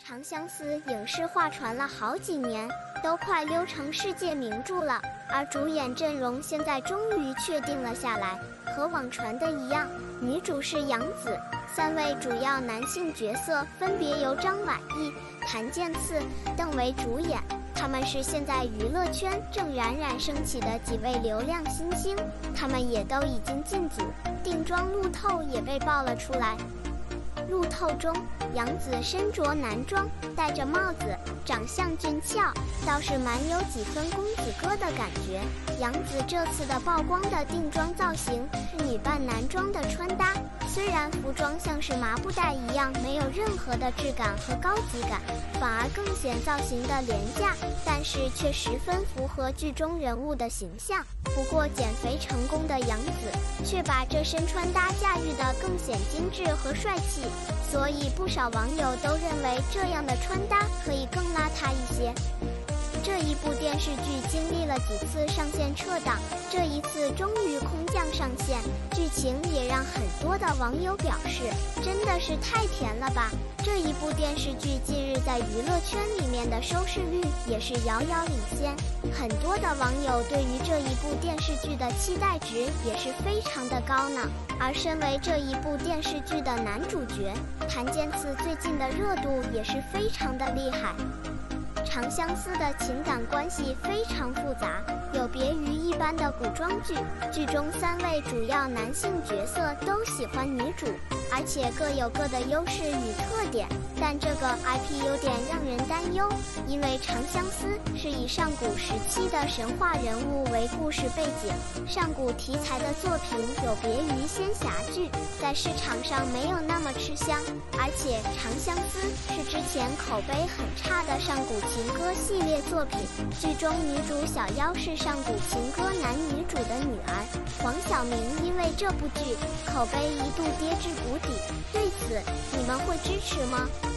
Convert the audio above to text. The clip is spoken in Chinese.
《长相思》影视化传了好几年，都快溜成世界名著了。而主演阵容现在终于确定了下来，和网传的一样，女主是杨紫，3位主要男性角色分别由张晚意、谭健次、邓为主演。他们是现在娱乐圈正冉冉升起的几位流量新星，他们也都已经进组。定妆路透也被爆了出来。路透中，杨紫身着男装，戴着帽子，长相俊俏，倒是蛮有几分公子哥的感觉。杨紫这次的曝光的定妆造型是女扮男装的穿搭，虽然服装像是麻布袋一样没有任何的质感和高级感，反而更显造型的廉价，但是却十分符合剧中人物的形象。不过减肥成功的杨紫却把这身穿搭驾驭得更显精致和帅气，所以不少网友都认为这样的穿搭可以更邋遢一些。这一部电视剧经历了几次上线撤档，这一次终于空降上线，剧情也让很多的网友表示，真的是太甜了吧！这一部电视剧近日在娱乐圈里面的收视率也是遥遥领先，很多的网友对于这一部电视剧的期待值也是非常的高呢。而身为这一部电视剧的男主角，谭健次最近的热度也是非常的厉害。长相思的情感关系非常复杂，有别于一般的古装剧，剧中3位主要男性角色都喜欢女主，而且各有各的优势与特点。但这个 IP 有点让人担忧，因为长相思是以上古时期的神话人物为故事背景，上古题材的作品有别于仙侠剧，在市场上没有那么吃香。而且长相思是之前口碑很差的上古情歌系列作品，剧中女主小妖是上古情歌男女主的女儿黄晓明，因为这部剧口碑一度跌至谷底，对此你们会支持吗？